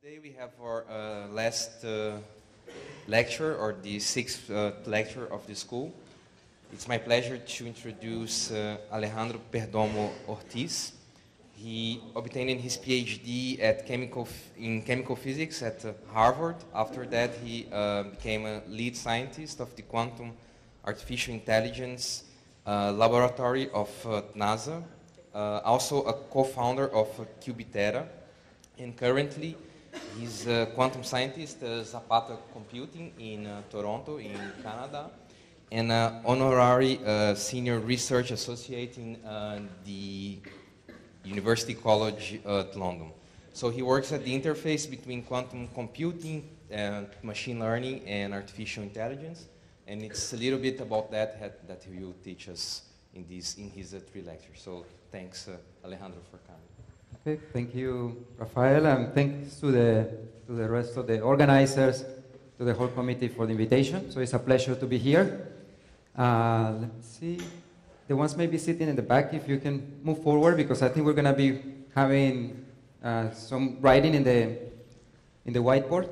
Today we have our last lecture, or the sixth lecture of the school. It's my pleasure to introduce Alejandro Perdomo Ortiz. He obtained his PhD in chemical physics at Harvard. After that, he became a lead scientist of the Quantum Artificial Intelligence Laboratory of NASA, also a co-founder of QubiTera, and currently he's a quantum scientist at Zapata Computing in Toronto, in Canada, and honorary senior research associate in the University College at London. So he works at the interface between quantum computing, machine learning, and artificial intelligence, and it's a little bit about that that he will teach us in his three lectures. So thanks, Alejandro, for coming. Okay, thank you, Rafael, and thanks to the rest of the organizers, to the whole committee for the invitation. So it's a pleasure to be here. Let's see, the ones maybe sitting in the back, if you can move forward, because I think we're going to be having some writing in the whiteboard.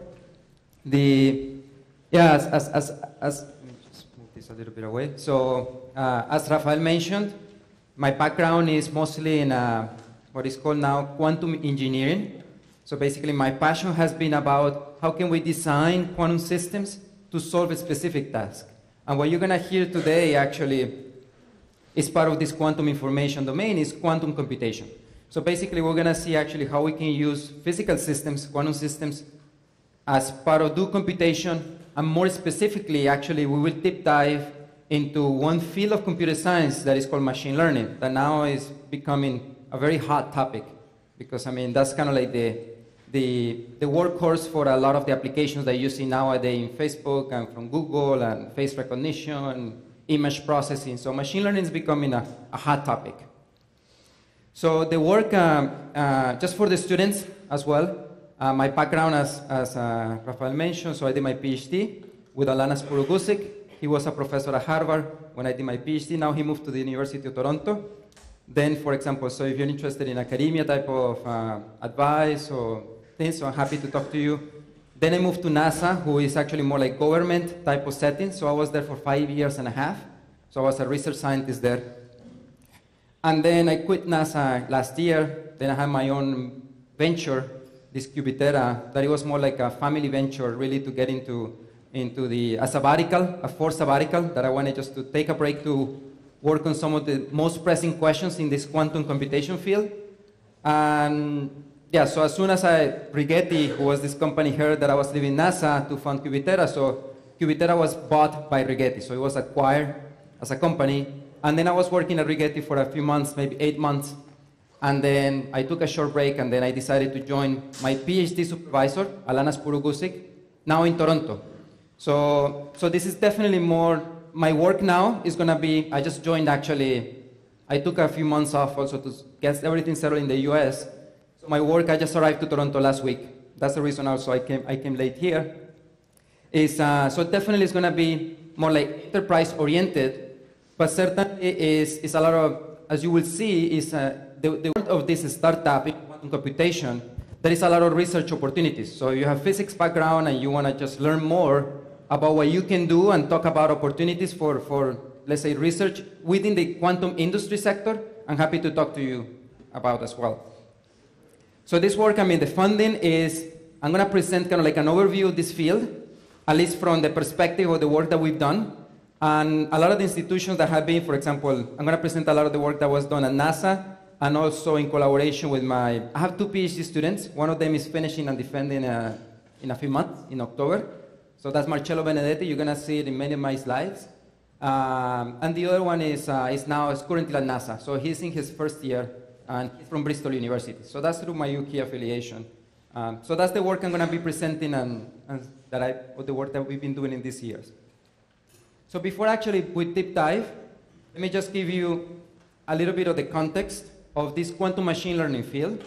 As let me just move this a little bit away. So as Rafael mentioned, my background is mostly in what is called now quantum engineering. So basically my passion has been about how can we design quantum systems to solve a specific task. And what you're going to hear today actually is part of this quantum information domain is quantum computation. So basically we're going to see actually how we can use physical systems, quantum systems, as part of do computation, and more specifically actually we will deep dive into one field of computer science that is called machine learning, that now is becoming a very hot topic, because I mean that's kind of like the workhorse for a lot of the applications that you see nowadays in Facebook and from Google and face recognition and image processing. So machine learning is becoming a hot topic. So the work, just for the students as well, my background as Rafael mentioned, so I did my PhD with Alanas Purugusic. He was a professor at Harvard when I did my PhD. Now he moved to the University of Toronto. Then, for example, so if you're interested in academia type of advice or things, so I'm happy to talk to you. Then I moved to NASA, who is actually more like government type of setting. So I was there for 5 years and a half. So I was a research scientist there. And then I quit NASA last year. Then I had my own venture, this QubiTera, that it was more like a family venture, really to get into a sabbatical, a forced sabbatical, that I wanted just to take a break to work on some of the most pressing questions in this quantum computation field. And yeah, so as soon as Rigetti, who was this company, heard that I was leaving NASA to fund QubiTera, so QubiTera was bought by Rigetti, so it was acquired as a company. And then I was working at Rigetti for a few months, maybe 8 months. And then I took a short break, and then I decided to join my PhD supervisor, Alanas Purugusic, now in Toronto. So this is definitely more, my work now is going to be, I just joined actually, I took a few months off also to get everything settled in the US. So my work, I just arrived to Toronto last week. That's the reason also I came late here. So definitely it's going to be more like enterprise oriented, but certainly is a lot of, as you will see, is the world of this startup in quantum computation, there is a lot of research opportunities. So you have physics background and you want to just learn more about what you can do and talk about opportunities for let's say, research within the quantum industry sector. I'm happy to talk to you about as well. So this work, I mean, the funding is, I'm going to present kind of like an overview of this field, at least from the perspective of the work that we've done. And a lot of the institutions that have been, for example, I'm going to present a lot of the work that was done at NASA, and also in collaboration with I have 2 PhD students. One of them is finishing and defending in a few months, in October. So that's Marcello Benedetti. You're going to see it in many of my slides. And the other one is currently at NASA. So he's in his first year, and he's from Bristol University. So that's through my UK affiliation. So that's the work I'm going to be presenting and the work that we've been doing in these years. So before actually we deep dive, let me just give you a little bit of the context of this quantum machine learning field.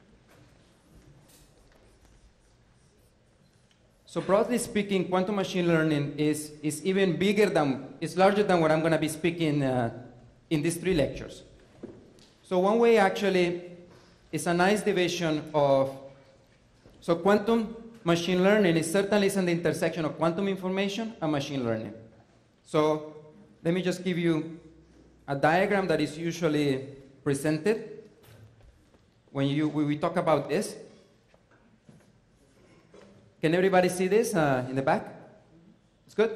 So broadly speaking, quantum machine learning is even bigger than, it's larger than what I'm going to be speaking in these 3 lectures. So one way actually is a nice division of So quantum machine learning is certainly in the intersection of quantum information and machine learning. So let me just give you a diagram that is usually presented when we talk about this. Can everybody see this in the back? It's good?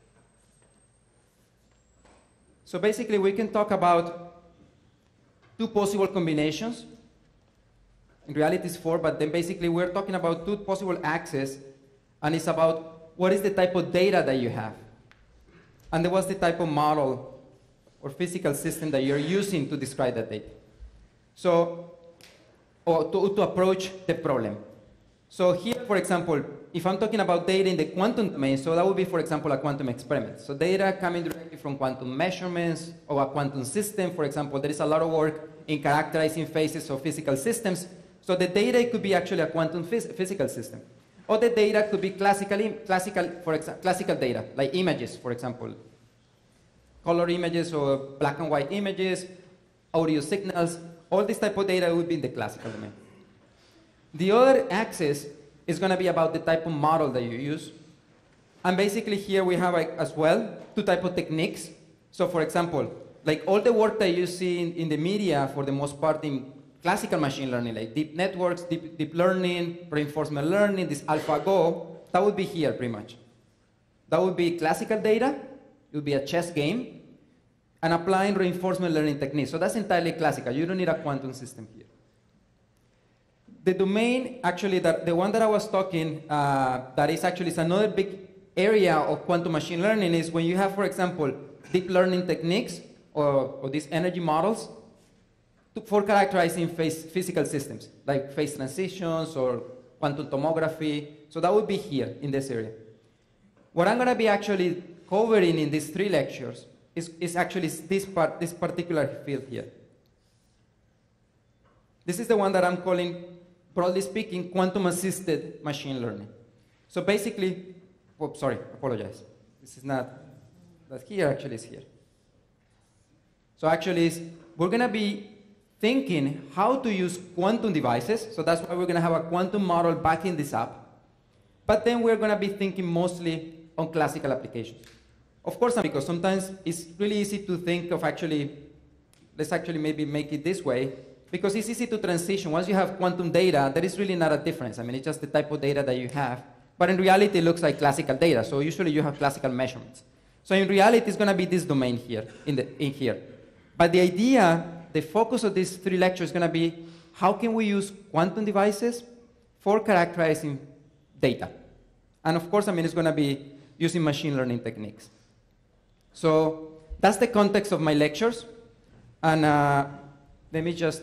So basically we can talk about two possible combinations. In reality it's four, but then basically we're talking about two possible axes, and it's about what is the type of data that you have, and then what's the type of model or physical system that you're using to describe that data. So, or to approach the problem. So here, for example, if I'm talking about data in the quantum domain, so that would be, for example, a quantum experiment. So data coming directly from quantum measurements or a quantum system, for example, there is a lot of work in characterizing phases of physical systems. So the data could be actually a quantum physical system. Or the data could be classical data, like images, for example. Color images or black and white images, audio signals, all this type of data would be in the classical domain. The other axis is going to be about the type of model that you use. And basically here we have as well two types of techniques. So for example, like all the work that you see in the media for the most part in classical machine learning, like deep networks, deep learning, reinforcement learning, this AlphaGo, that would be here pretty much. That would be classical data, it would be a chess game, and applying reinforcement learning techniques. So that's entirely classical. You don't need a quantum system here. The domain, actually, the one that I was talking, that is actually another big area of quantum machine learning is when you have, for example, deep learning techniques or these energy models for characterizing physical systems, like phase transitions or quantum tomography. So that would be here in this area. What I'm going to be actually covering in these 3 lectures is actually this particular field here. This is the one that I'm calling, broadly speaking, quantum-assisted machine learning. So basically, oh, sorry, apologize. This is not here, actually it's here. So actually, we're going to be thinking how to use quantum devices. So that's why we're going to have a quantum model backing this up. But then we're going to be thinking mostly on classical applications. Of course, because sometimes it's really easy to think of let's actually maybe make it this way, because it's easy to transition. Once you have quantum data, there is really not a difference. I mean, it's just the type of data that you have. But in reality, it looks like classical data. So usually you have classical measurements. So in reality, it's going to be this domain here, in here. But the idea, the focus of these 3 lectures is going to be how can we use quantum devices for characterizing data. And of course, I mean, it's going to be using machine learning techniques. So that's the context of my lectures. And let me just,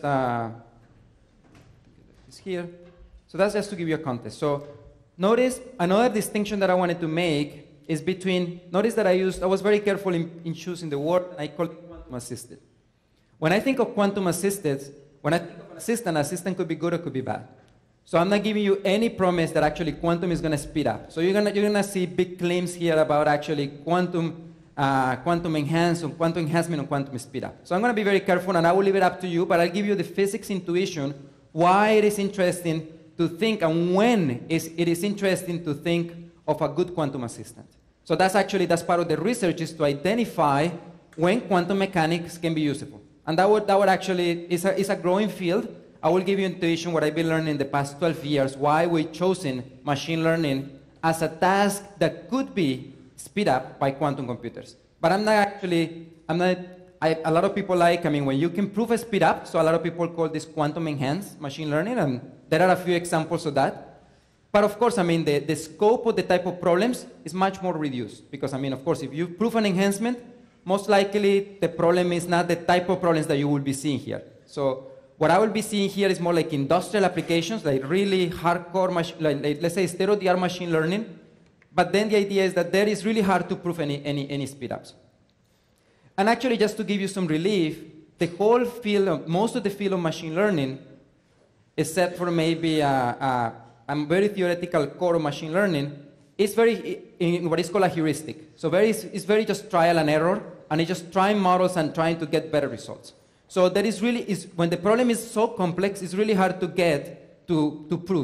it's here. So that's just to give you a context. So notice another distinction that I wanted to make is between, notice that I was very careful in choosing the word, and I called it quantum assisted. When I think of quantum assisted, when I think of an assistant could be good or could be bad. So I'm not giving you any promise that actually quantum is going to speed up. So you're gonna see big claims here about actually quantum enhancement or quantum speed up. So I'm going to be very careful, and I will leave it up to you, but I'll give you the physics intuition, why it is interesting to think, and when it is interesting to think of a good quantum assistant. So that's part of the research, is to identify when quantum mechanics can be useful. And that would actually, is a growing field. I will give you intuition what I've been learning in the past 12 years, why we've chosen machine learning as a task that could be speed up by quantum computers. But a lot of people when you can prove a speed up, so a lot of people call this quantum enhanced machine learning, and there are a few examples of that. But of course, the scope of the type of problems is much more reduced, because of course, if you prove an enhancement, most likely the problem is not the type of problems that you will be seeing here. So what I will be seeing here is more like industrial applications, like really hardcore, like let's say state-of-the-art machine learning. But then the idea is that there is really hard to prove any speed ups. And actually, just to give you some relief, the whole field, most of the field of machine learning, except for maybe a very theoretical core of machine learning, is very in what is called a heuristic. So it's very just trial and error, and it's just trying models and trying to get better results. So there is really, when the problem is so complex, it's really hard to get to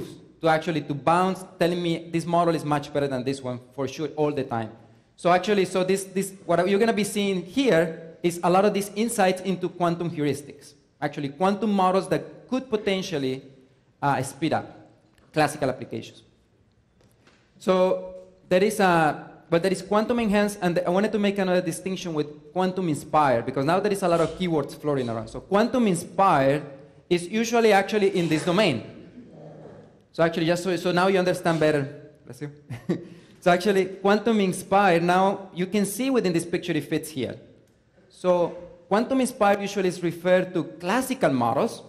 to actually to bounce, telling me this model is much better than this one for sure all the time. So actually, so this what you're going to be seeing here is a lot of these insights into quantum heuristics. Actually, quantum models that could potentially speed up classical applications. So there is quantum enhanced, and I wanted to make another distinction with quantum inspired, because now there is a lot of keywords floating around. So quantum inspired is usually actually in this domain. So actually, just so now you understand better. Bless you. So actually, quantum inspired, now you can see within this picture it fits here. So quantum inspired usually is referred to classical models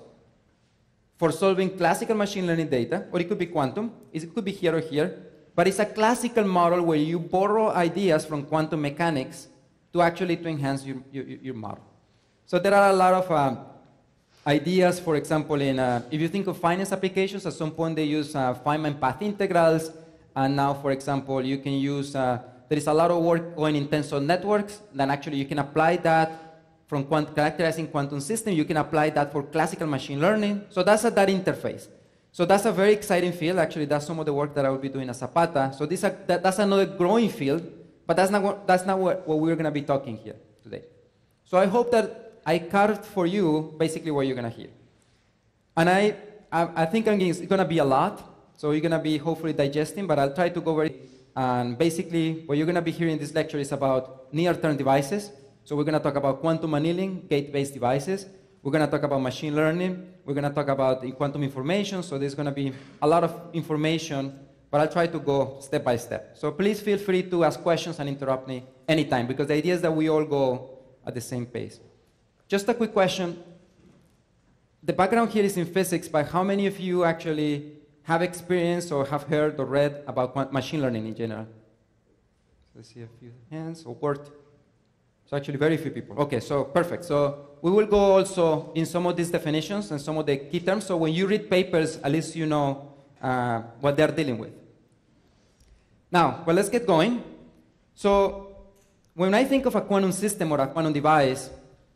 for solving classical machine learning data, or it could be quantum, it could be here or here, but it's a classical model where you borrow ideas from quantum mechanics to actually to enhance your model. So there are a lot of ideas, for example, in if you think of finance applications, at some point they use Feynman path integrals, and now, for example, you can use, there is a lot of work going in tensor networks, then actually you can apply that from characterizing quantum system, you can apply that for classical machine learning. So that's that interface. So that's a very exciting field. Actually, that's some of the work that I will be doing at Zapata. So that's another growing field, but that's not what we're going to be talking here today. So I hope that I carved for you basically what you're going to hear. And I think it's going to be a lot. So you're going to be hopefully digesting, but I'll try to go very, and basically what you're going to be hearing in this lecture is about near-term devices. So we're going to talk about quantum annealing, gate-based devices. We're going to talk about machine learning. We're going to talk about quantum information. So there's going to be a lot of information, but I'll try to go step by step. So please feel free to ask questions and interrupt me anytime, because the idea is that we all go at the same pace. Just a quick question. The background here is in physics, but how many of you actually have experience or have heard or read about machine learning in general? Let's see a few hands, or worked. So actually very few people. Okay, so perfect. So we will go also in some of these definitions and some of the key terms, so when you read papers, at least you know what they're dealing with. Now, well, let's get going. So when I think of a quantum system or a quantum device,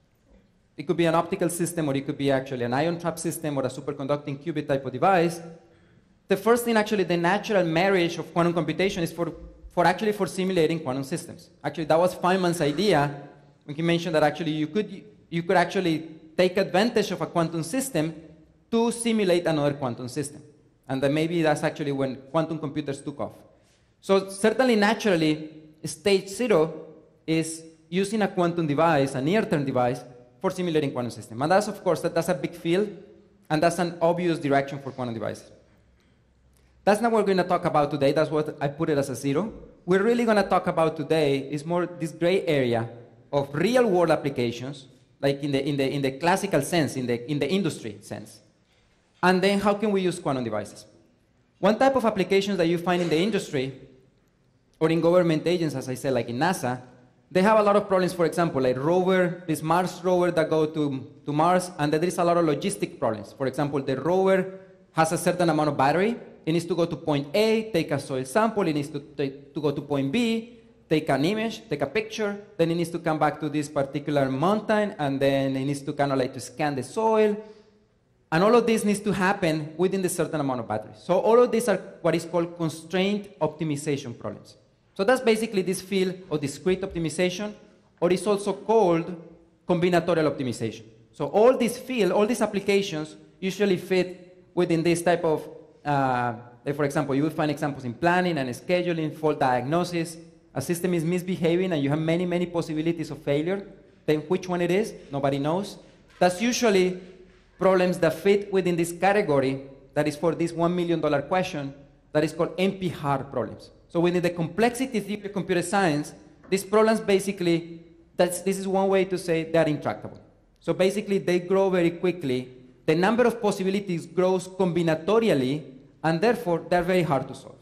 it could be an optical system, or it could be actually an ion trap system or a superconducting qubit type of device. The first thing, actually, the natural marriage of quantum computation is for simulating quantum systems. Actually, that was Feynman's idea when he mentioned that actually you could actually take advantage of a quantum system to simulate another quantum system. And then maybe that's actually when quantum computers took off. So certainly, naturally, stage 0 is using a quantum device, a near-term device, for simulating quantum system. And that's, of course, that's a big field, and that's an obvious direction for quantum devices. That's not what we're going to talk about today. That's what I put it as a 0. We're really going to talk about today is more this gray area of real-world applications, like in the classical sense, in the industry sense. And then how can we use quantum devices? One type of applications that you find in the industry or in government agents, as I said, like in NASA, they have a lot of problems. For example, like this Mars rover that go to Mars, and there is a lot of logistic problems. For example, the rover has a certain amount of battery. It needs to go to point A, take a soil sample. It needs to go to point B, take an image, take a picture. Then it needs to come back to this particular mountain, and then it needs to kind of like to scan the soil. And all of this needs to happen within a certain amount of battery. So all of these are what is called constraint optimization problems. So that's basically this field of discrete optimization, or it's also called combinatorial optimization. So all these applications usually fit within this type of like for example, you will find examples in planning and scheduling, fault diagnosis. A system is misbehaving and you have many, many possibilities of failure. Then which one it is, nobody knows. That's usually problems that fit within this category that is for this $1 million question that is called NP-hard problems. So within the complexity theory of computer science, these problems basically, this is one way to say they are intractable. So basically they grow very quickly. The number of possibilities grows combinatorially, and therefore they're very hard to solve.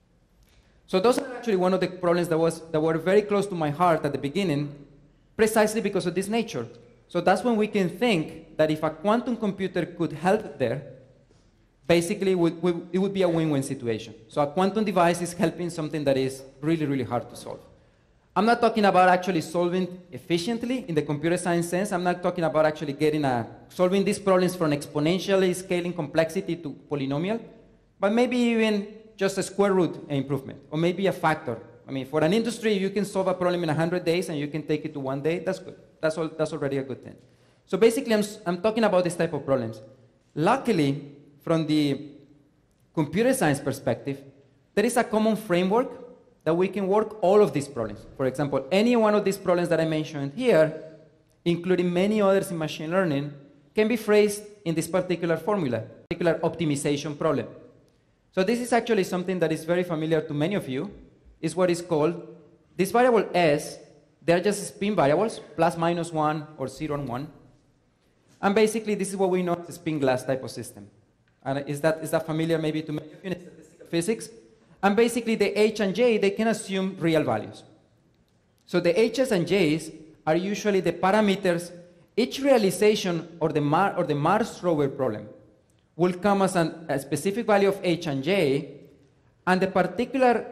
So those are actually one of the problems that were very close to my heart at the beginning, precisely because of this nature. So that's when we can think that if a quantum computer could help there, basically it would be a win-win situation. So a quantum device is helping something that is really, really hard to solve. I'm not talking about actually solving efficiently in the computer science sense. I'm not talking about actually solving these problems from exponentially scaling complexity to polynomial. but maybe even just a square root improvement, or maybe a factor. I mean, for an industry, you can solve a problem in 100 days and you can take it to 1 day, that's good. That's already a good thing. So basically, I'm talking about this type of problems. Luckily, from the computer science perspective, there is a common framework that we can work all of these problems. For example, any one of these problems that I mentioned here, including many others in machine learning, can be phrased in this particular formula, particular optimization problem. So this is actually something that is very familiar to many of you. It's what is called, this variable s, they're just spin variables, plus minus 1 or 0 and 1. And basically, this is what we know as a spin glass type of system. And is that familiar maybe to many of you in statistical physics? And basically, the h and j, they can assume real values. So the h's and j's are usually the parameters. Each realization or the Mars rover problem will come as a specific value of h and j, and the particular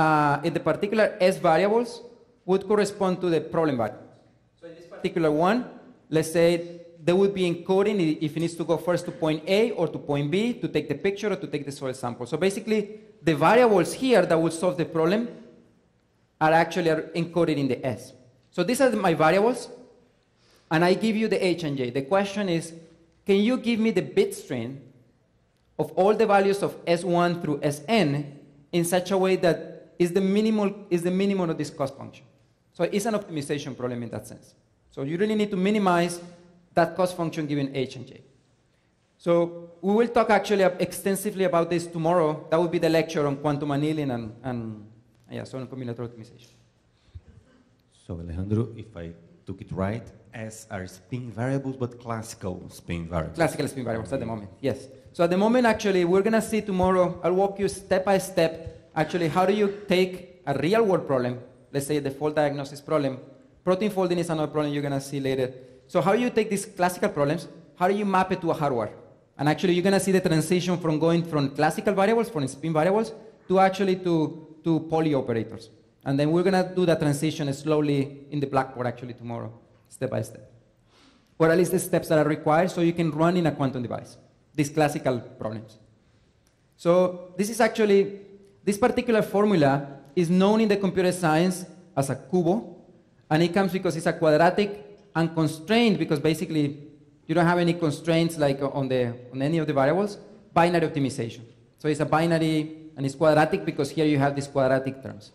s variables would correspond to the problem value. So in this particular one, let's say they would be encoding if it needs to go first to point A or to point B to take the picture or to take the soil sample. So basically, the variables here that will solve the problem are actually encoded in the S. So these are my variables, and I give you the H and J. The question is, can you give me the bit string of all the values of S1 through Sn in such a way that is the minimum of this cost function? So it's an optimization problem in that sense. So you really need to minimize that cost function given H and J. So we will talk actually extensively about this tomorrow. That will be the lecture on quantum annealing and so on combinatorial optimization. So Alejandro, if I took it right, S are spin variables, but classical spin variables. Classical spin variables at the moment, yes. So at the moment, actually, we're going to see tomorrow, I'll walk you step by step, actually, how do you take a real world problem, let's say the fault diagnosis problem. Protein folding is another problem you're going to see later. So how do you take these classical problems, how do you map it to a hardware? And actually, you're going to see the transition from going from classical variables, from spin variables, to actually to poly operators. And then we're going to do that transition slowly in the blackboard, actually, tomorrow, step by step. Or at least the steps that are required so you can run in a quantum device, these classical problems. So this is actually, this particular formula is known in the computer science as a cubo, and it comes because it's a quadratic and constrained, because basically you don't have any constraints like on any of the variables, binary optimization. So it's a binary, and it's quadratic because here you have these quadratic terms.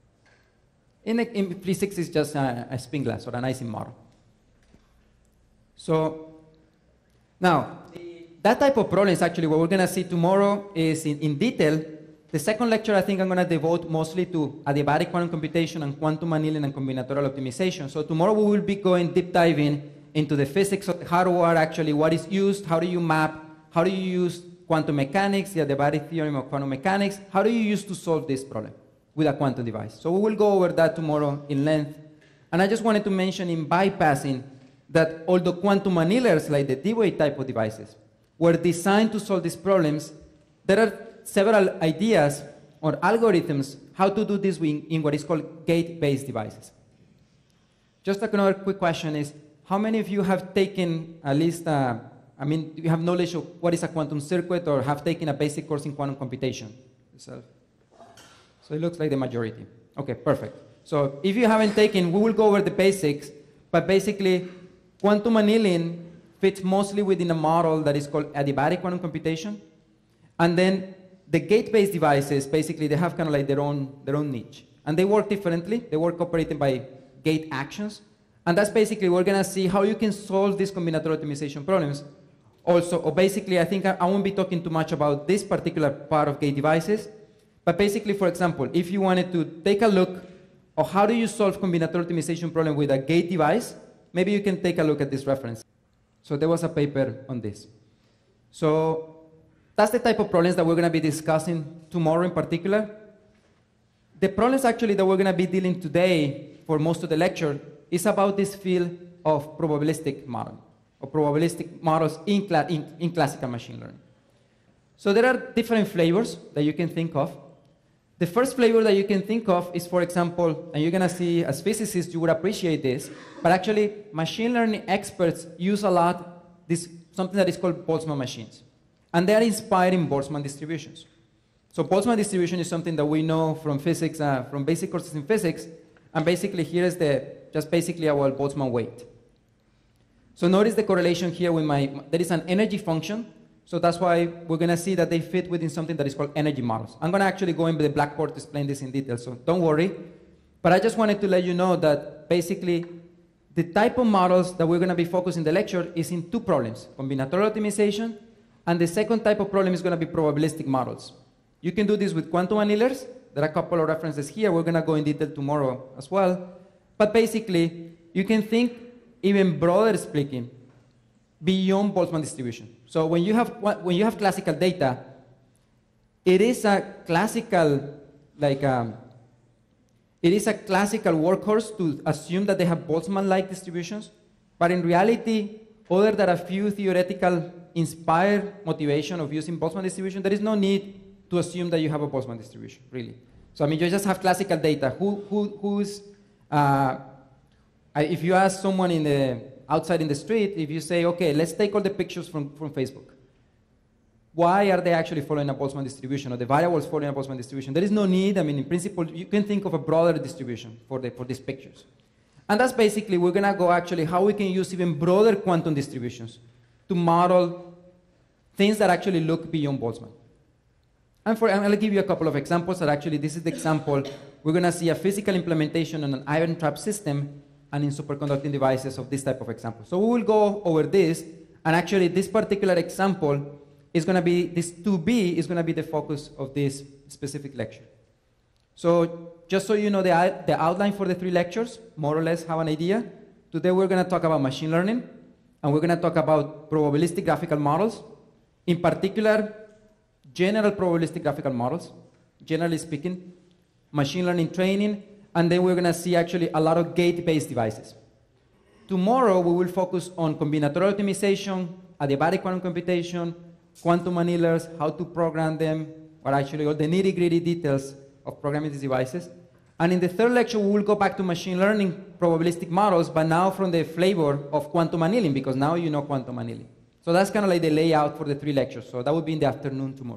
In physics, it's just a spin glass or an Ising model. So now, that type of problem is actually what we're going to see tomorrow is in detail. The second lecture, I think I'm going to devote mostly to adiabatic quantum computation and quantum annealing and combinatorial optimization. So tomorrow we will be going deep diving into the physics of the hardware, actually what is used, how do you map, how do you use quantum mechanics, the adiabatic theorem of quantum mechanics, how do you use to solve this problem with a quantum device. So we will go over that tomorrow in length. And I just wanted to mention in bypassing that although quantum annealers like the D-Wave type of devices were designed to solve these problems, there are several ideas or algorithms how to do this in what is called gate-based devices. Just another quick question is, how many of you have taken at least, do you have knowledge of what is a quantum circuit or have taken a basic course in quantum computation yourself? So it looks like the majority. Okay, perfect. So if you haven't taken, we will go over the basics, but basically quantum annealing fits mostly within a model that is called adiabatic quantum computation. And then the gate-based devices, basically they have kind of like their own niche. And they work differently. They work operated by gate actions. And that's basically, we're going to see how you can solve these combinatorial optimization problems. Also, or basically, I think I won't be talking too much about this particular part of gate devices. But basically, for example, if you wanted to take a look at how do you solve combinatorial optimization problem with a gate device, maybe you can take a look at this reference. So there was a paper on this. So that's the type of problems that we're going to be discussing tomorrow in particular. The problems actually that we're going to be dealing today for most of the lecture is about this field of probabilistic model, or probabilistic models in classical machine learning. So there are different flavors that you can think of. The first flavor that you can think of is, for example, and you're going to see as physicists, you would appreciate this, but actually machine learning experts use a lot something that is called Boltzmann machines. And they are inspired in Boltzmann distributions. So Boltzmann distribution is something that we know from physics, from basic courses in physics, and basically here is just basically our Boltzmann weight. So notice the correlation here with there is an energy function, so that's why we're gonna see that they fit within something that is called energy models. I'm gonna actually go in the Blackboard to explain this in detail, so don't worry. But I just wanted to let you know that basically the type of models that we're gonna be focusing in the lecture is in two problems, combinatorial optimization, and the second type of problem is gonna be probabilistic models. You can do this with quantum annealers. There are a couple of references here. We're gonna go in detail tomorrow as well. But basically, you can think even broader speaking, beyond Boltzmann distribution. So when you have classical data, it is a classical workhorse to assume that they have Boltzmann-like distributions. But in reality, other than a few theoretical inspired motivation of using Boltzmann distribution, there is no need to assume that you have a Boltzmann distribution, really. So I mean, you just have classical data. If you ask someone outside in the street, if you say, okay, let's take all the pictures from Facebook, why are they actually following a Boltzmann distribution, or the variables following a Boltzmann distribution? There is no need. I mean, in principle, you can think of a broader distribution for these pictures. And that's basically, we're gonna go actually how we can use even broader quantum distributions to model things that actually look beyond Boltzmann. And I'll give you a couple of examples that actually, this is the example. We're gonna see a physical implementation on an ion trap system and in superconducting devices of this type of example. So we will go over this, and actually this particular example is gonna be, this 2B is gonna be the focus of this specific lecture. So just so you know the outline for the 3 lectures, more or less have an idea. Today we're gonna talk about machine learning, and we're gonna talk about probabilistic graphical models. In particular, general probabilistic graphical models, generally speaking, machine learning training, and then we're gonna see actually a lot of gate-based devices. Tomorrow we will focus on combinatorial optimization, adiabatic quantum computation, quantum annealers, how to program them, or actually all the nitty-gritty details of programming these devices. And in the 3rd lecture, we will go back to machine learning probabilistic models, but now from the flavor of quantum annealing, because now you know quantum annealing. So that's kind of like the layout for the 3 lectures. So that would be in the afternoon tomorrow.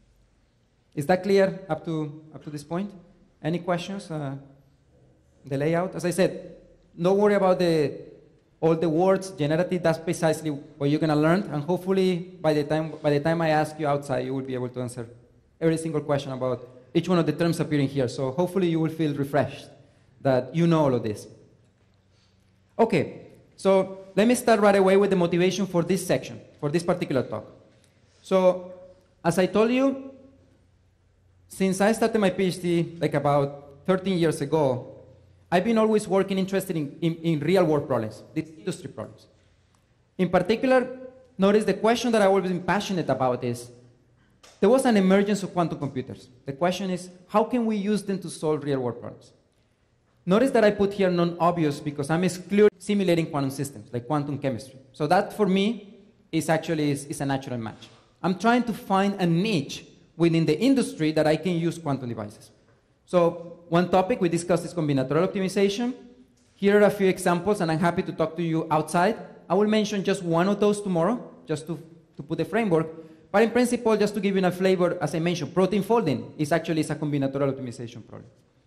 Is that clear up to this point? Any questions? The layout? As I said, don't worry about all the words, generative. That's precisely what you're gonna learn. And hopefully, by the time I ask you outside, you will be able to answer every single question about each one of the terms appearing here. So hopefully, you will feel refreshed that you know all of this. Okay. So let me start right away with the motivation for this section, for this particular talk. So as I told you, since I started my PhD like about 13 years ago, I've been always interested in real-world problems, these industry problems. In particular, notice the question that I've always been passionate about is, there was an emergence of quantum computers. The question is, how can we use them to solve real-world problems? Notice that I put here non-obvious because I'm excluding simulating quantum systems, like quantum chemistry. So that, for me, is actually a natural match. I'm trying to find a niche within the industry that I can use quantum devices. So one topic we discussed is combinatorial optimization. Here are a few examples, and I'm happy to talk to you outside. I will mention just one of those tomorrow, just to put the framework. But in principle, just to give you a flavor, as I mentioned, protein folding is a combinatorial optimization problem.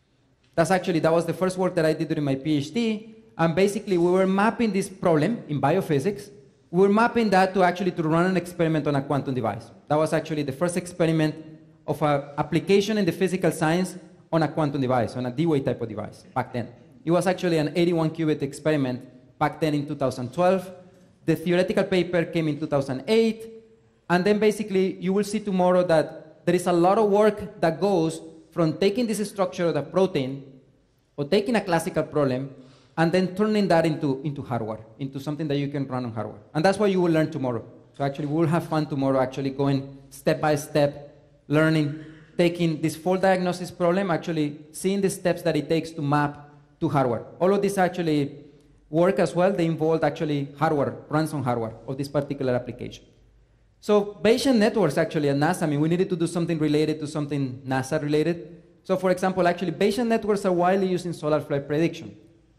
That was the first work that I did during my PhD, and basically we were mapping this problem in biophysics. We were mapping that to run an experiment on a quantum device. That was actually the first experiment of an application in the physical science on a quantum device, on a D-Wave type of device back then. It was actually an 81-qubit experiment back then in 2012. The theoretical paper came in 2008, and then basically you will see tomorrow that there is a lot of work that goes from taking this structure of the protein, or taking a classical problem, and then turning that into hardware, into something that you can run on hardware. And that's what you will learn tomorrow. So actually, we will have fun tomorrow, actually going step by step, learning, taking this fault diagnosis problem, actually seeing the steps that it takes to map to hardware. All of this actually work as well. They involve actually hardware, runs on hardware of this particular application. So Bayesian networks actually at NASA, we needed to do something related to something NASA related. So for example, actually Bayesian networks are widely used in solar flare prediction.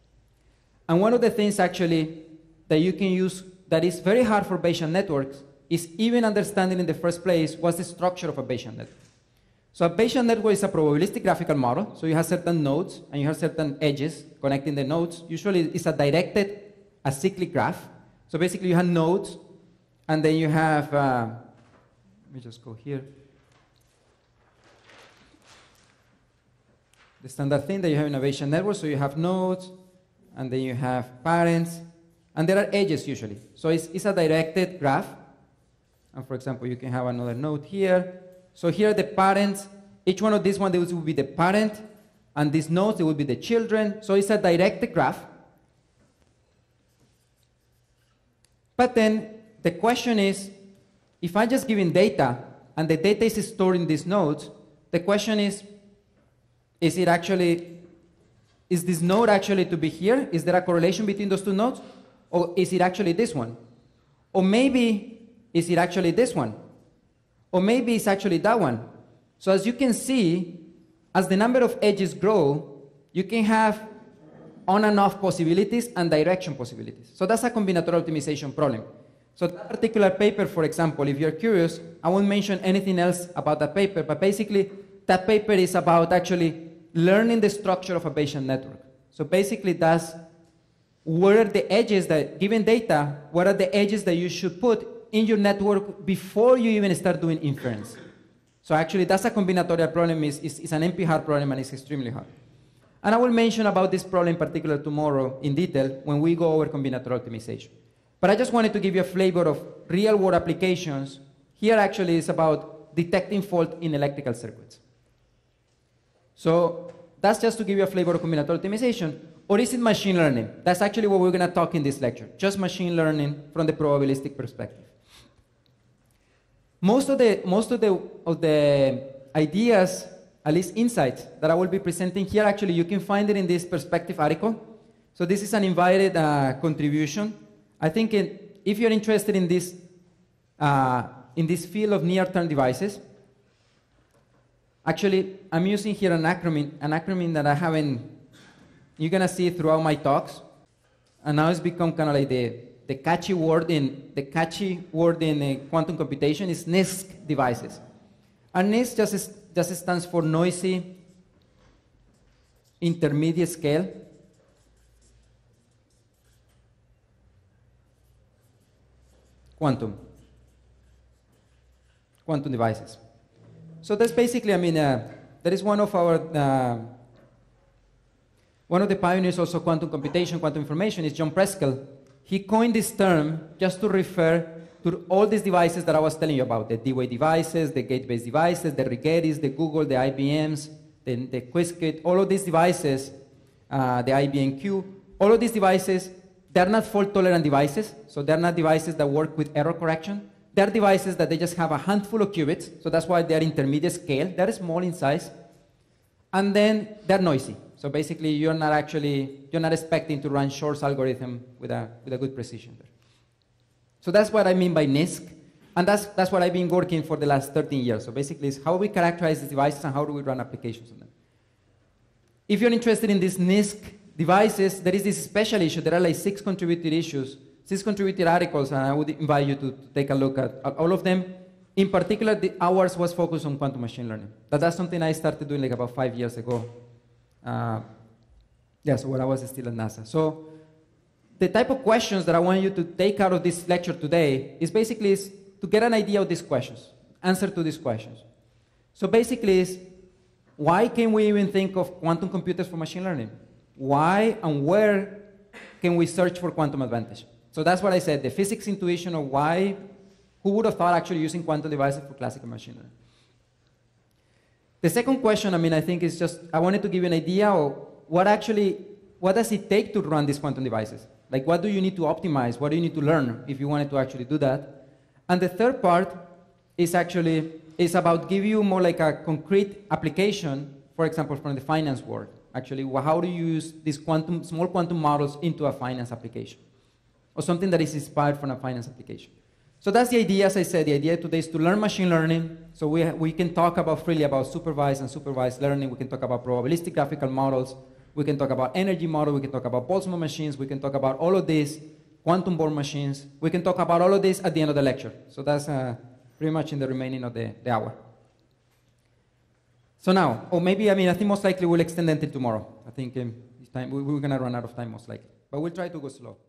And one of the things actually that you can use that is very hard for Bayesian networks is even understanding in the first place what's the structure of a Bayesian network. So a Bayesian network is a probabilistic graphical model. So you have certain nodes and you have certain edges connecting the nodes. Usually it's a directed acyclic graph. So basically you have nodes and then you have, let me just go here. The standard thing that you have in a Bayesian network, so you have nodes and then you have parents and there are edges usually. So it's a directed graph. And for example, you can have another node here. So here the parents, each one of these ones will be the parent, and these nodes, they will be the children. So it's a directed graph. But then the question is, if I'm just giving data, and the data is stored in these nodes, the question is this node actually to be here? Is there a correlation between those two nodes? Or is it actually this one? Or maybe, is it actually this one? Or maybe it's actually that one. So as you can see, as the number of edges grow, you can have on and off possibilities and direction possibilities. So that's a combinatorial optimization problem. So that particular paper, for example, if you're curious, I won't mention anything else about that paper, but basically that paper is about actually learning the structure of a Bayesian network. So basically that's what are the edges that, given data, what are the edges that you should put in your network before you even start doing inference. So actually that's a combinatorial problem, it's an NP-hard problem and it's extremely hard. And I will mention about this problem in particular tomorrow in detail when we go over combinatorial optimization. But I just wanted to give you a flavor of real-world applications. Here actually is about detecting fault in electrical circuits. So that's just to give you a flavor of combinatorial optimization. Or is it machine learning? That's actually what we're going to talk in this lecture, just machine learning from the probabilistic perspective. Most of the ideas, at least insights, that I will be presenting here, actually you can find it in this perspective article. So this is an invited contribution. I think if you're interested in this field of near-term devices, actually I'm using here an acronym that I haven't, you're gonna see it throughout my talks, and now it's become kind of like the catchy word in quantum computation is NISQ devices. And NISQ just stands for noisy intermediate scale quantum devices. So that's basically, I mean, that is one of our one of the pioneers also quantum computation, quantum information is John Preskill. He coined this term just to refer to all these devices that I was telling you about, the D-Wave devices, the gate-based devices, the Rigettis, the Google, the IBMs, the Qiskit, all of these devices, the IBM-Q, all of these devices, they're not fault-tolerant devices, so they're not devices that work with error correction. They're devices that they just have a handful of qubits, so that's why they're intermediate scale, they're small in size, and then they're noisy. So basically, you're not expecting to run Shor's algorithm with a good precision there. So that's what I mean by NISQ, and that's what I've been working for the last 13 years. So basically, it's how we characterize these devices and how do we run applications on them. If you're interested in these NISQ devices, there is this special issue. There are like 6 contributed issues, 6 contributed articles, and I would invite you to take a look at all of them. In particular, ours was focused on quantum machine learning. That's something I started doing like about 5 years ago. So when I was still at NASA. So the type of questions that I want you to take out of this lecture today is basically to get an idea of these questions, answer to these questions. So basically is, why can we even think of quantum computers for machine learning? Why and where can we search for quantum advantage? So that's what I said, the physics intuition of why, who would have thought actually using quantum devices for classical machine learning? The second question, I mean, I think is just, I wanted to give you an idea of what does it take to run these quantum devices? Like, what do you need to optimize? What do you need to learn if you wanted to actually do that? And the third part is about give you more like a concrete application, for example, from the finance world. Actually, how do you use these small quantum models into a finance application? Or something that is inspired from a finance application. So that's the idea, as I said. The idea today is to learn machine learning. So we can talk freely about supervised and supervised learning. We can talk about probabilistic graphical models. We can talk about energy model. We can talk about Boltzmann machines. We can talk about all of these, quantum Born machines. We can talk about all of this at the end of the lecture. So that's pretty much in the remaining of the hour. So now, or maybe, I think most likely we'll extend until tomorrow. I think it's time, we're going to run out of time most likely. But we'll try to go slow.